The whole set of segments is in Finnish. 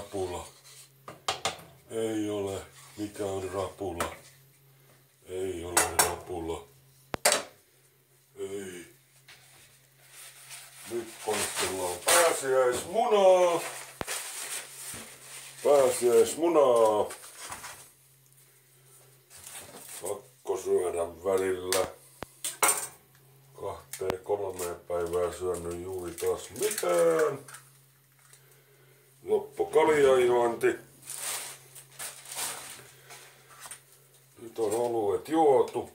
rapula. Ei ole. Mikä on rapula? Ei ole rapula. Ei. Nyt konstellaan pääsiäismunaa. Pääsiäismunaa. Pakko syödä välillä. 2-3 päivää syönyt juuri taas mitään. Loppu kaljajuonti. Nyt on oluet juotu.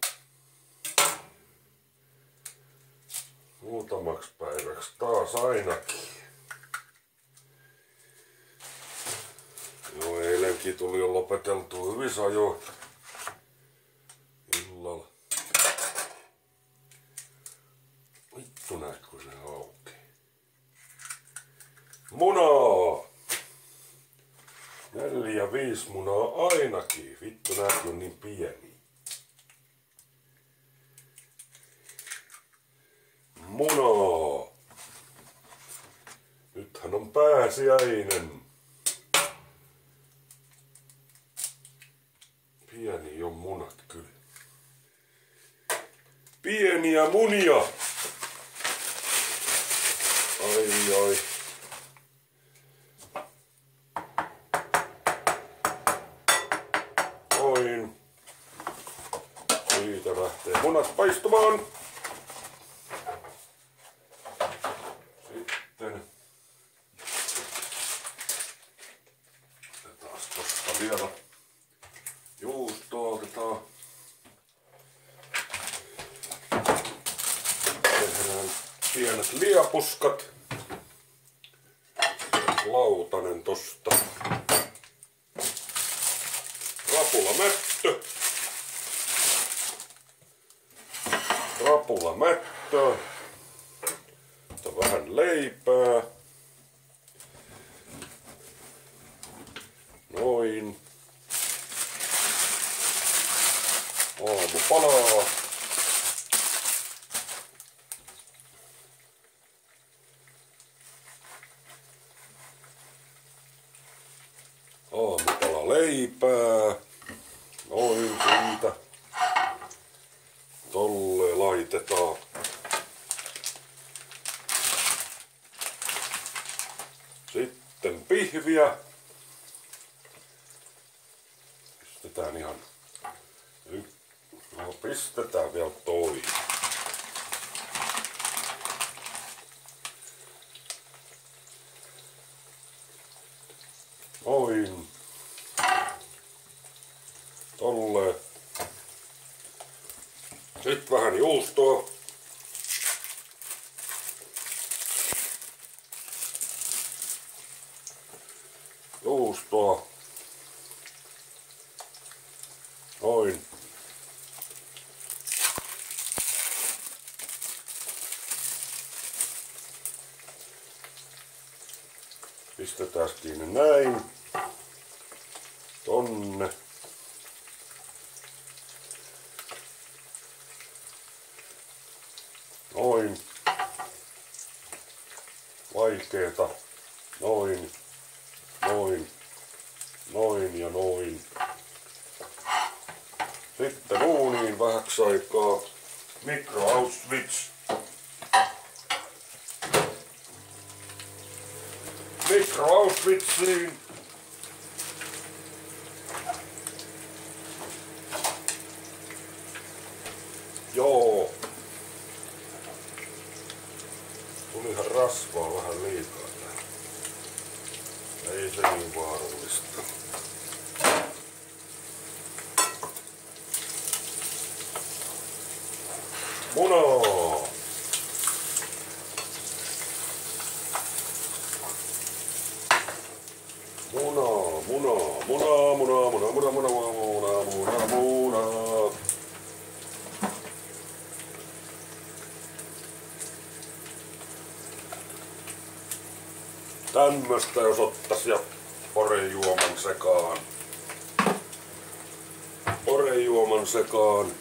Muutamaksi päiväksi taas ainakin. Joo, eilenkin tuli jo lopeteltua hyvissä ajoin. Illalla. Vittu näetkö se auki. Munaa! 4-5 munaa ainakin. Vittu näetkö on niin pieni. Munaa! Nythän on pääsiäinen. Pieni on munat kyllä. Pieniä munia! Ai. Noin. Siitä lähtee munat paistumaan. Sitten otetaan tosta vielä juustoa. Otetaan. Tehdään pienet liapuskat. Lautanen tosta. Rapulamättö. Rapulamättö. Vähän leipää. Noin. Aamupalaa. Aamupala leipää. Noin siitä. Tolle laitetaan. Sitten pihviä. Pistetään ihan. No, pistetään vielä toi. Noin. Tolle. Sitten vähän juustoa. Juustoa. Noin. Pistetään kiinni näin. Tonne. Noin. Vaikeeta. Noin. Noin. Noin ja noin. Sitten uuniin vähäksi aikaa. Mikro-Auschwitz. Mikro-Auschwitziin. Joo. Tulihan rasvaa vähän liikaa täällä. Ei se niin vaarallista. Munaa! Munaa. Tämmöstä jos ottais ja orejuoman sekaan. Orejuoman sekaan.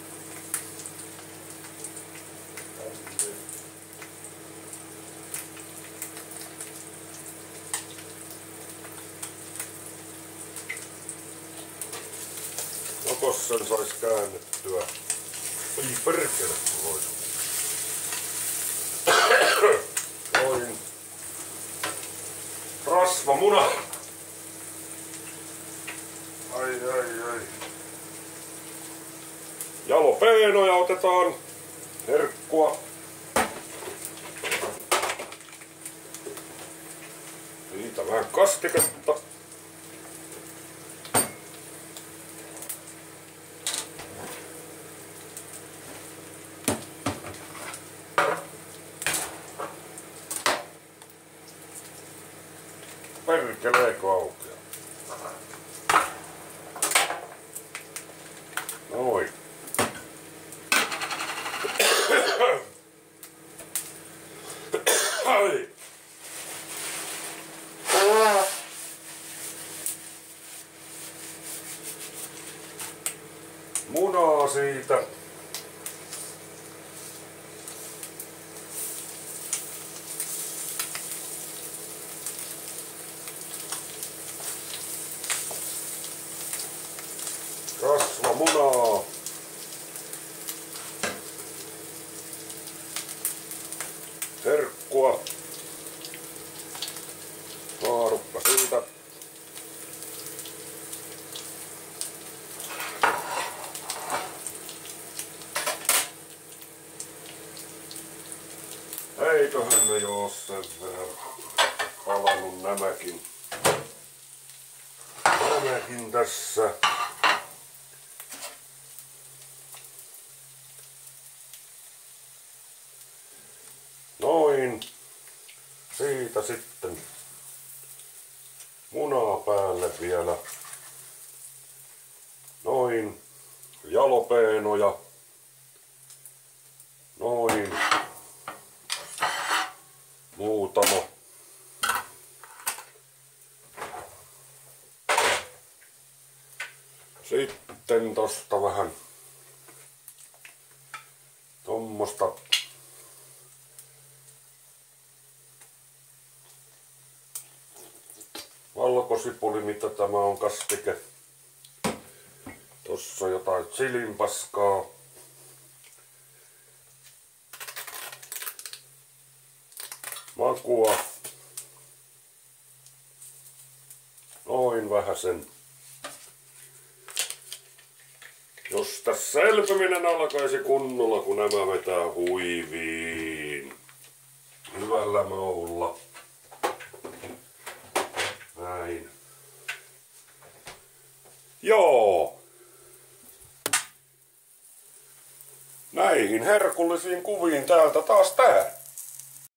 jos sen sais käännettyä. Ei perkele loisu. Noin. Rasvamuna. Ai. Jalopeenoja otetaan. Herkkua. Siitä vähän kastiketta. Perkeleekö aukeaa? Noin. Ai. Munaa siitä. Rasvamunaa. Herkkua. Haarukka siitä. Eiköhän ne joo sen verran palannut nämäkin. Nämäkin tässä. Noin. Siitä sitten munaa päälle vielä. Noin. Jalopeenoja. Noin. Muutama. Sitten tosta vähän tommosta valkosipuli, mitä tämä on kastike. Tossa jotain chilinpaskaa. Makua. Noin vähäsen. Jos tässä elpyminen alkaisi kunnolla, kun nämä vetää huiviin. Hyvällä maulla. Näin. Joo. Näihin herkullisiin kuviin täältä taas tää.